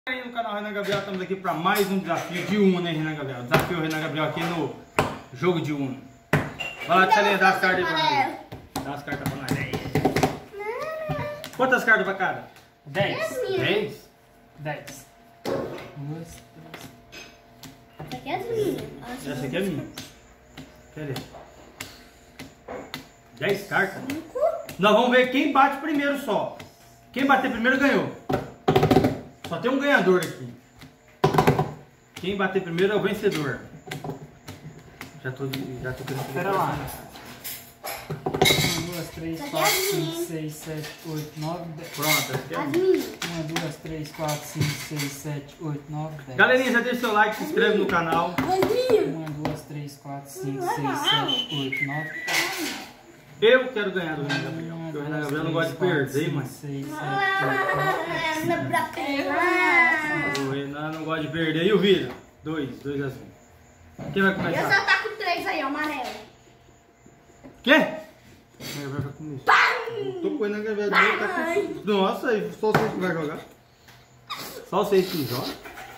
Aí no canal Renan Gabriel, estamos aqui para mais um desafio de Uno, né, Renan Gabriel? Desafio Renan Gabriel aqui no jogo de Uno. Vai lá, Tchalinha, dá as cartas aí pra nós. Dá as cartas pra nós. Quantas cartas pra cada? 10. 10? 10. Essa aqui é as minhas. Essa aqui é minha. Cadê? 10 cartas? Nós vamos ver quem bate primeiro só. Quem bater primeiro ganhou. Só tem um ganhador aqui. Quem bater primeiro é o vencedor. Já tô querendo. Espera lá. 1, 2, 3, 4, 5, 6, 7, 8, 9, 10. Pronto, essa aqui é As minha. minhas. 1, 2, 3, 4, 5, 6, 7, 8, 9, 10. Galerinha, já deixa seu like, se inscreve no canal. As minhas. 1, 2, 3, 4, 5, 6, 7, 8, 9, 10. Eu quero ganhar do Renan Gabriel. Porque o Renan Gabriel não gosta de perder, mano. 6, 7, 8, 9, 10. Essa pra pegar. O Renan não gosta de perder. E o vídeo? 2 a 0. Quem vai Eu começar? só tá com 3 aí, ó, amarelo. Quê? O Renan Gabriel vai começar. Tô com o Renan Gabriel. Nossa, só vocês que vai jogar. Só vocês que jogam.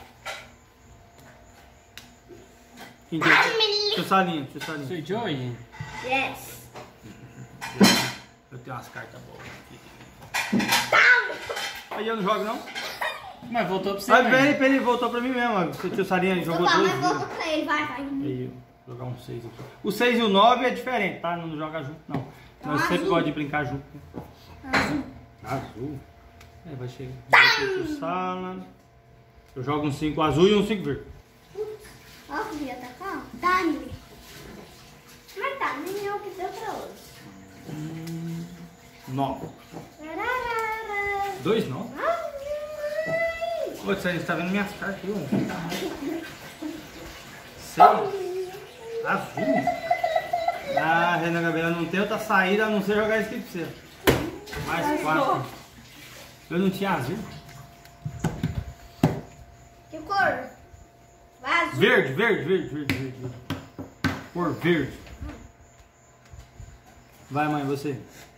Quem que é? Tio Salinho. Sou Joey? Yes. Eu tenho umas cartas boas aqui. Aí eu não jogo não? Mas voltou pra você. Ah, né? peraí, voltou pra mim mesmo. O tio Salinho jogou Então tá, 2 mas dias. volta pra ele, vai. Aí, vou jogar um 6 aqui. O 6 e o 9 é diferente, tá? Não joga junto, não. Nós sempre azul. gostamos de brincar junto. Azul. Azul? É, vai chegar. Vai sala. Eu jogo um 5 azul e um 5 verde. Ó, podia atacar? Dá-me. Mas tá, nem é o que deu pra hoje. 9. 2 9? Ô, você tá vendo minhas cartas aqui, ó. 6. Azul. Ah, Renan Gabriel, não tem outra saída a não ser jogar isso aqui pra você. Mais 4. Eu não tinha azul. Que cor? Vai azul. Verde. Cor verde. Vai, mãe, você.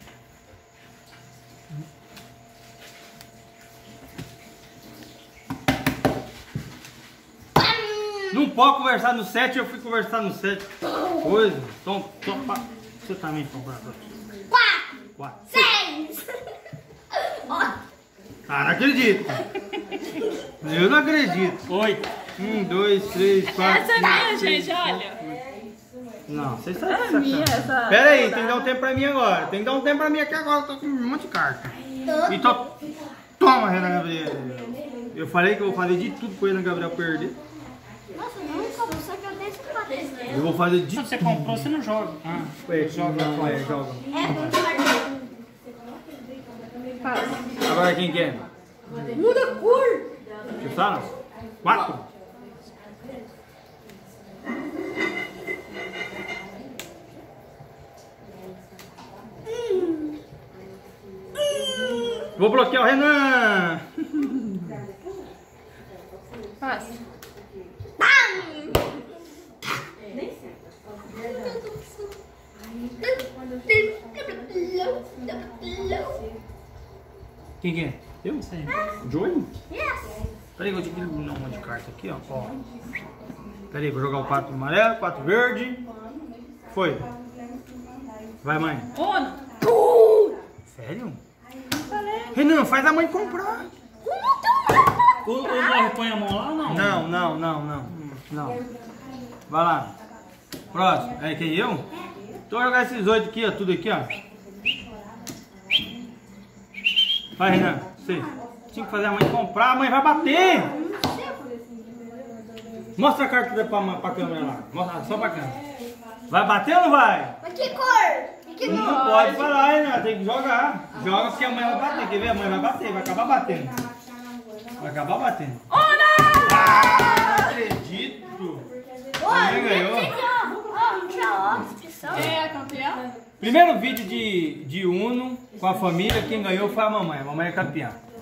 Não pode conversar no 7, eu fui conversar no 7. Coisa. Então, você também comprar. 4. 6. Ah, não acredito. Eu não acredito. 8. 1, 2, 3, 4. Essa é minha, gente, olha. Não, vocês estão de minha, sacanagem. essa. Pera aí, tem que dar um tempo pra mim agora. Tem que dar um tempo pra mim aqui agora. Eu tô com um monte de carta. E toma, Renan Gabriel. Eu falei que eu vou fazer de tudo pro Renan Gabriel perder. Nossa, nunca vou só que eu deixo pra dentro. Eu vou fazer de Se você comprou, você não joga. Ah, joga. Joga. É, Agora quem quer? muda a cor. Você fala? 4. Vou bloquear o Renan. Passa. Quem que é? Eu? sei. Joey? Yes. Peraí, eu vou diminuir um monte de carta aqui, ó. Peraí, vou jogar o 4 amarelo, 4 verde. Foi. Vai, mãe. Uno. Sério? Renan, faz a mãe comprar. O 9 põe a mão lá ou não? Não. Vai lá. Próximo. É quem eu? Então vou jogar esses 8 aqui, ó. Tudo aqui, ó. Vai, Renan. Você. Tinha que fazer a mãe comprar. A mãe vai bater. Mostra a carta pra câmera lá. Mostra só pra câmera. Vai bater ou não vai? Mas que cor? Que Não cor? pode falar, Renan. Tem que jogar. Joga porque a mãe vai bater. Quer ver? A mãe vai bater. Vai acabar batendo. Ah, não acredito. Quem ganhou? Quem é campeão? Primeiro vídeo de Uno com a família, quem ganhou foi a mamãe. A mamãe é campeã.